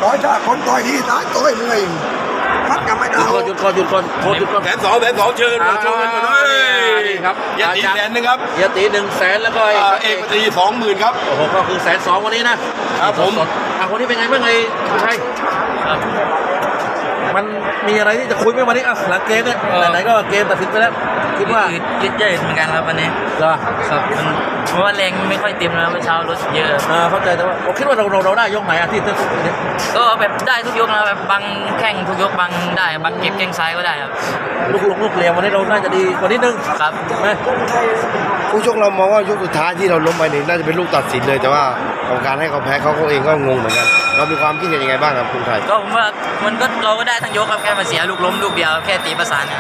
ต่อยถ้าคนต่อยดีท้ายต่อยเมื่อยพัดกันไม่ได้หยุดก่อนแสนสองเชิญกันครับยาตี100,000ครับยาตี100,000แล้วก็เอกตี20,000ครับโอ้โหก็คือ120,000วันนี้นะครับผมวันนี้เป็นไงบ้างไงใช่มันมีอะไรที่จะคุยไหมวันนี้หลังเกมเนี่ยไหนๆก็เกมตัดสินไปแล้วคิดว่ายืดเยื้อเหมือนกันครับวันนี้ครับเพราะว่าแรงไม่ค่อยเต็มแล้วเมื่อเช้ารถเยอะเข้าใจแต่ว่าผมคิดว่าเราได้ยกไหนที่เต้นก็แบบได้ทุกยกนะแบบบังแข้งทุกยกบังได้บังเก็บแข้งซ้ายก็ได้ครับลูกเหลี่ยมวันนี้เราน่าจะดีกว่านิดนึงครับผู้ชกเรามองว่ายกสุดท้ายที่เราล้มไปนี่น่าจะเป็นลูกตัดสินเลยแต่ว่ากรรมการให้เขาแพ้เขาเองก็งงเหมือนกันเรามีความคิดเห็นยังไงบ้างครับคุณไทยก็ผมว่ามันก็เราก็ได้ทั้งยกครับแค่มาเสียลูกล้มลูกเดียวแค่ตีประสาน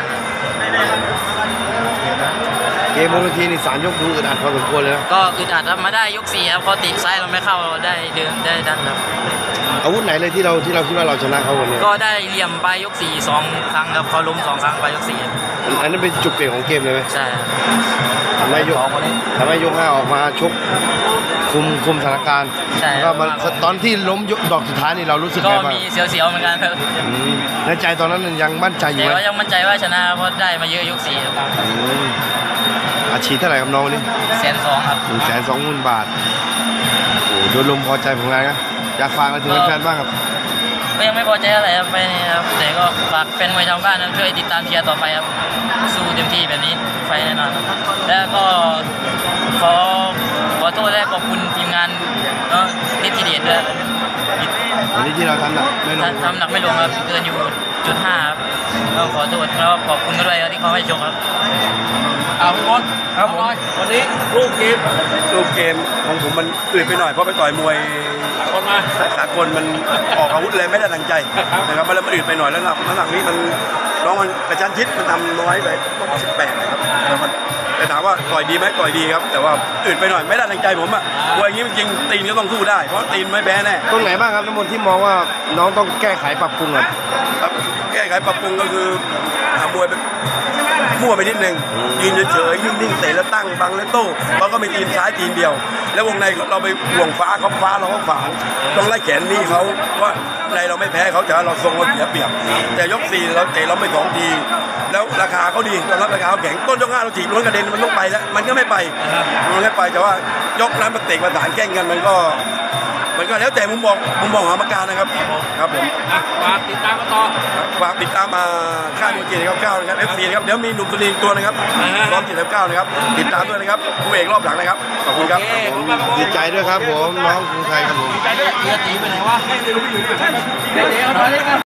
เกมบนเวทีนี่3 ยกดูอึดอัดพอสมควรเลยก็อึดอัดครับมาได้ยก4ครับพอตีซ้ายเราไม่เข้าได้เดินได้ดันครับอาวุธไหนเลยที่เราคิดว่าเราชนะเขาวันนี้ก็ได้เหลี่ยมไปยก4 2 ครั้งครับเขาล้ม2 ครั้งไปยก4 อันนั้นเป็นจุดเปลี่ยนของเกมเลยไหมใช่ทำให้ยก5ออกมาชกคุมสถานการณ์ก็มันตอนที่ล้มยกดอกสุดท้ายนี่เรารู้สึกไงบ้างก็มีเสียวๆเหมือนกันครับในใจตอนนั้นยังมั่นใจอยู่ไหมแต่ว่ายังมั่นใจว่าชนะเพราะได้มาเยอะยก4ครับอาชีพเท่าไหร่ครับน้องวันนี้ 120,000ครับ 120,000 บาทโอ้โดยรวมพอใจผลงานนะอยากฝากอะไรถึงแฟนบ้างครับก็ยังไม่พอใจอะไรครับไปนี่ครับแต่ก็ฝากแฟนมวยทางบ้านนะช่วยติดตามเชียร์ต่อไปครับสู้เต็มที่แบบนี้ไฟแน่นอนแล้วก็ขอโทษและขอบคุณทีมงานนิติเดชด้วยวันนี้ที่เราทำหนักไม่ลงครับเกินอยู่0.5ครับก็ขอโทษแล้วขอบคุณด้วยที่เขาให้ชมครับพี่มดครับวันนี้รูปเกมของผมมันอืดไปหน่อยเพราะไปต่อยมวยสากลมันออกอาวุธเลยไม่ได้ตั้งใจนะครับมันอืดไปหน่อยแล้วน้ำหนักนี้มันน้องมันกระชั้นชิดมันทำน้อยไปต้อง18นะครับแต่ถามว่าต่อยดีไหมต่อยดีครับแต่ว่าอืดไปหน่อยไม่ได้ตั้งใจผมอ่ะมวยอย่างนี้จริงตีนก็ต้องสู้ได้เพราะตีนไม่แพ้แน่ตรงไหนบ้างครับน้ำมนต์ที่มองว่าน้องต้องแก้ไขปรับปรุงครับแก้ไขปรับปรุงก็คือมวยมั่วไปนิดนึงยืนเฉยๆนิ่งๆเตะแล้วตั้งบังแล้วโต้เราก็มีตีนซ้ายตีนเดียวแล้ววงในเราไปห่วงฟ้าเขาฟ้าเราก็ฝางต้องไล่แขนนี่เขาว่าในเราไม่แพ้เขาแต่เราทรงเราเสียเปรียบแต่ยก4เราเตะเราไป2 ทีแล้วราคาเขาดีเรารับราคาเขาแข็งต้นยก5เราถีบล้วนกระเด็นมันต้องไปแล้วมันก็ไม่ไปแต่ว่ายกนั้นมาเตะมาฐานแข่งกันมันก็แล้วแต่มุมมองกรรมการนะครับผมฝากติดตามกันต่อฝากติดตามมาค่ายมวย799นะครับ FC นะครับเดี๋ยวมีหนุ่มสุรินทร์ตัวนะครับรอบ799นะครับติดตามด้วยนะครับคู่เอกรอบหลังนะครับขอบคุณครับดีใจด้วยครับผมน้องกรุงไทยครับผมดีใจด้วยตีไปไหนวะ